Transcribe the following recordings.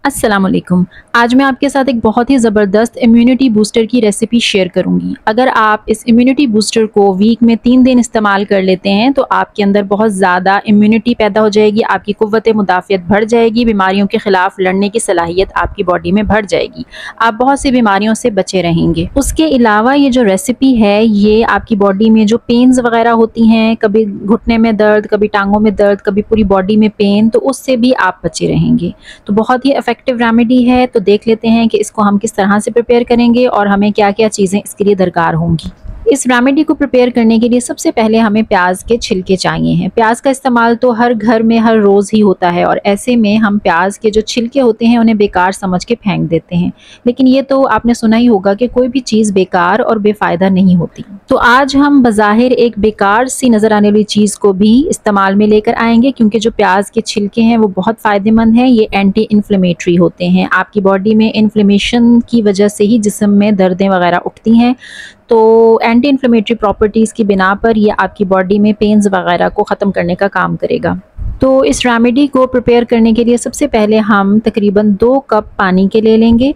अस्सलामुअलैकुम। आज मैं आपके साथ एक बहुत ही ज़बरदस्त इम्यूनिटी बूस्टर की रेसिपी शेयर करूंगी। अगर आप इस इम्यूनिटी बूस्टर को वीक में 3 दिन इस्तेमाल कर लेते हैं तो आपके अंदर बहुत ज़्यादा इम्यूनिटी पैदा हो जाएगी, आपकी कुव्वत मुदाफ़ियत बढ़ जाएगी, बीमारियों के ख़िलाफ़ लड़ने की सलाहियत आपकी बॉडी में बढ़ जाएगी, आप बहुत सी बीमारियों से बचे रहेंगे। उसके अलावा ये जो रेसिपी है ये आपकी बॉडी में जो पेन्स वगैरह होती हैं, कभी घुटने में दर्द, कभी टांगों में दर्द, कभी पूरी बॉडी में पेन, तो उससे भी आप बचे रहेंगे। तो बहुत ही इफेक्टिव रेमेडी है। तो देख लेते हैं कि इसको हम किस तरह से प्रिपेयर करेंगे और हमें क्या क्या चीज़ें इसके लिए दरकार होंगी। इस रेमेडी को प्रिपेयर करने के लिए सबसे पहले हमें प्याज के छिलके चाहिए हैं। प्याज का इस्तेमाल तो हर घर में हर रोज़ ही होता है और ऐसे में हम प्याज के जो छिलके होते हैं उन्हें बेकार समझ के फेंक देते हैं, लेकिन ये तो आपने सुना ही होगा कि कोई भी चीज़ बेकार और बेफ़ायदा नहीं होती। तो आज हम बज़ाहिर एक बेकार सी नज़र आने वाली चीज़ को भी इस्तेमाल में लेकर आएंगे, क्योंकि जो प्याज के छिलके हैं वो बहुत फ़ायदेमंद हैं। ये एंटी इन्फ्लेमेटरी होते हैं। आपकी बॉडी में इन्फ्लेमेशन की वजह से ही जिस्म में दर्दें वगैरह उठती हैं, तो एंटी इन्फ्लेमेटरी प्रॉपर्टीज़ की बिना पर ये आपकी बॉडी में पेन्स वगैरह को ख़त्म करने का काम करेगा। तो इस रेमेडी को प्रिपेयर करने के लिए सबसे पहले हम तकरीबन 2 कप पानी के ले लेंगे।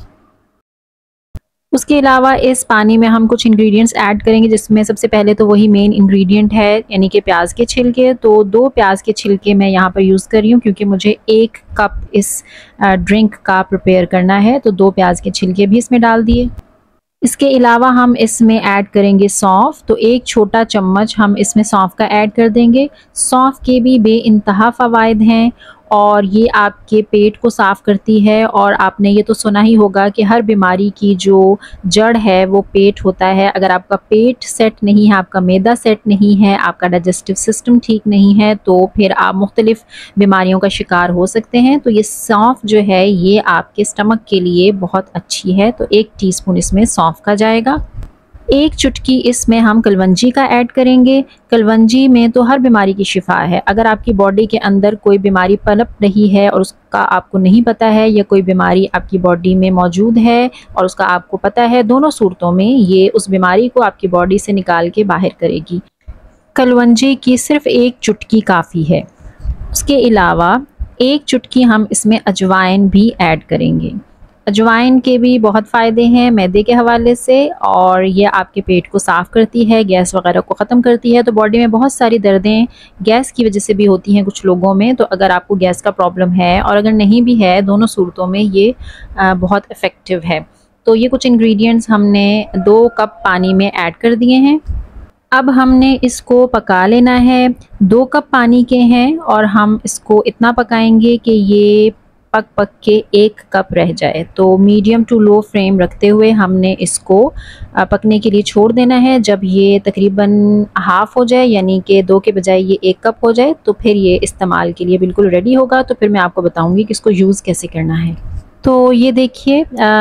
उसके अलावा इस पानी में हम कुछ इंग्रेडिएंट्स ऐड करेंगे, जिसमें सबसे पहले तो वही मेन इंग्रेडिएंट है, यानी कि प्याज के छिलके। तो 2 प्याज के छिलके मैं यहाँ पर यूज़ कर रही हूँ, क्योंकि मुझे 1 कप इस ड्रिंक का प्रिपेयर करना है। तो 2 प्याज के छिलके भी इसमें डाल दिए। इसके अलावा हम इसमें ऐड करेंगे सौंफ। तो 1 छोटा चम्मच हम इसमें सौंफ का ऐड कर देंगे। सौंफ के भी बेइंतहा फ़वाइद हैं और ये आपके पेट को साफ़ करती है। और आपने ये तो सुना ही होगा कि हर बीमारी की जो जड़ है वो पेट होता है। अगर आपका पेट सेट नहीं है, आपका मैदा सेट नहीं है, आपका डाइजेस्टिव सिस्टम ठीक नहीं है, तो फिर आप मुख्तलिफ़ बीमारियों का शिकार हो सकते हैं। तो ये सौंफ जो है ये आपके स्टमक के लिए बहुत अच्छी है। तो 1 टीस्पून इसमें सौंफ का जाएगा। 1 चुटकी इसमें हम कलवंजी का ऐड करेंगे। कलवंजी में तो हर बीमारी की शिफा है। अगर आपकी बॉडी के अंदर कोई बीमारी पनप रही है और उसका आपको नहीं पता है, या कोई बीमारी आपकी बॉडी में मौजूद है और उसका आपको पता है, दोनों सूरतों में ये उस बीमारी को आपकी बॉडी से निकाल के बाहर करेगी। कलवंजी की सिर्फ 1 चुटकी काफ़ी है। उसके अलावा 1 चुटकी हम इसमें अजवाइन भी ऐड करेंगे। अजवाइन के भी बहुत फ़ायदे हैं मैदे के हवाले से, और ये आपके पेट को साफ़ करती है, गैस वगैरह को ख़त्म करती है। तो बॉडी में बहुत सारी दर्दें गैस की वजह से भी होती हैं कुछ लोगों में। तो अगर आपको गैस का प्रॉब्लम है और अगर नहीं भी है, दोनों सूरतों में ये बहुत इफ़ेक्टिव है। तो ये कुछ इंग्रेडिएंट्स हमने 2 कप पानी में ऐड कर दिए हैं। अब हमने इसको पका लेना है। 2 कप पानी के हैं और हम इसको इतना पकाएंगे कि ये पक के 1 कप रह जाए। तो मीडियम टू लो फ्लेम रखते हुए हमने इसको पकने के लिए छोड़ देना है। जब ये तकरीबन हाफ़ हो जाए, यानी कि 2 के बजाय ये 1 कप हो जाए, तो फिर ये इस्तेमाल के लिए बिल्कुल रेडी होगा। तो फिर मैं आपको बताऊंगी कि इसको यूज़ कैसे करना है। तो ये देखिए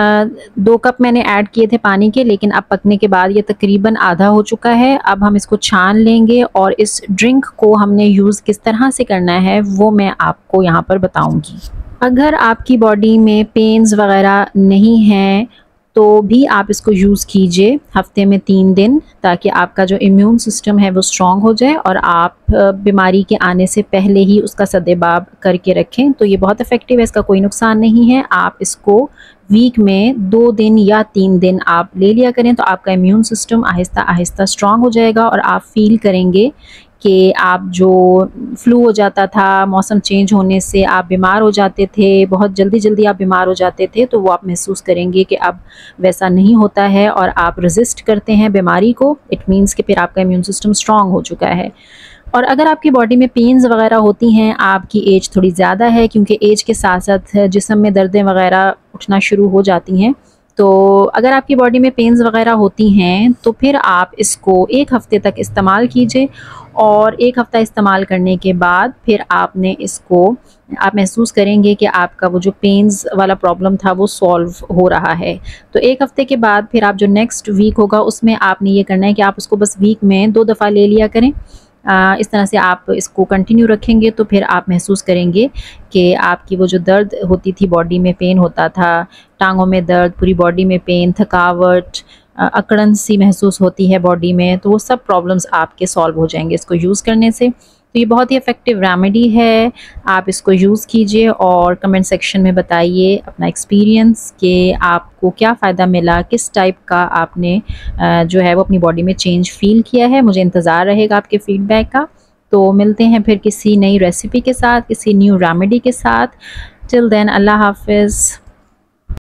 2 कप मैंने ऐड किए थे पानी के, लेकिन अब पकने के बाद ये तकरीबन आधा हो चुका है। अब हम इसको छान लेंगे और इस ड्रिंक को हमने यूज़ किस तरह से करना है वो मैं आपको यहाँ पर बताऊँगी। अगर आपकी बॉडी में पेन्स वगैरह नहीं हैं तो भी आप इसको यूज़ कीजिए हफ्ते में 3 दिन, ताकि आपका जो इम्यून सिस्टम है वो स्ट्रॉन्ग हो जाए और आप बीमारी के आने से पहले ही उसका सद्देबाब करके रखें। तो ये बहुत इफ़ेक्टिव है, इसका कोई नुकसान नहीं है। आप इसको वीक में 2 दिन या 3 दिन आप ले लिया करें, तो आपका immune system Aahista Aahista strong हो जाएगा और आप फील करेंगे कि आप जो फ्लू हो जाता था, मौसम चेंज होने से आप बीमार हो जाते थे, बहुत जल्दी आप बीमार हो जाते थे, तो वो आप महसूस करेंगे कि अब वैसा नहीं होता है और आप रेजिस्ट करते हैं बीमारी को। इट मीन्स कि फिर आपका इम्यून सिस्टम स्ट्रॉन्ग हो चुका है। और अगर आपकी बॉडी में पेन्स वगैरह होती हैं, आपकी एज थोड़ी ज़्यादा है, क्योंकि एज के साथ साथ जिस्म में दर्दें वगैरह उठना शुरू हो जाती हैं, तो अगर आपकी बॉडी में पेन्स वगैरह होती हैं तो फिर आप इसको 1 हफ़्ते तक इस्तेमाल कीजिए। और 1 हफ़्ता इस्तेमाल करने के बाद फिर आपने इसको आप महसूस करेंगे कि आपका वो जो पेन्स वाला प्रॉब्लम था वो सॉल्व हो रहा है। तो 1 हफ़्ते के बाद फिर आप जो नेक्स्ट वीक होगा उसमें आपने ये करना है कि आप उसको बस वीक में 2 दफ़ा ले लिया करें। इस तरह से आप इसको कंटिन्यू रखेंगे तो फिर आप महसूस करेंगे कि आपकी वो जो दर्द होती थी, बॉडी में पेन होता था, टांगों में दर्द, पूरी बॉडी में पेन, थकावट, अकड़न सी महसूस होती है बॉडी में, तो वो सब प्रॉब्लम्स आपके सॉल्व हो जाएंगे इसको यूज़ करने से। तो ये बहुत ही इफ़ेक्टिव रेमेडी है, आप इसको यूज़ कीजिए और कमेंट सेक्शन में बताइए अपना एक्सपीरियंस कि आपको क्या फ़ायदा मिला, किस टाइप का आपने जो है वो अपनी बॉडी में चेंज फ़ील किया है। मुझे इंतज़ार रहेगा आपके फ़ीडबैक का। तो मिलते हैं फिर किसी नई रेसिपी के साथ, किसी न्यू रेमेडी के साथ। टिल देन, अल्लाह हाफ़िज़।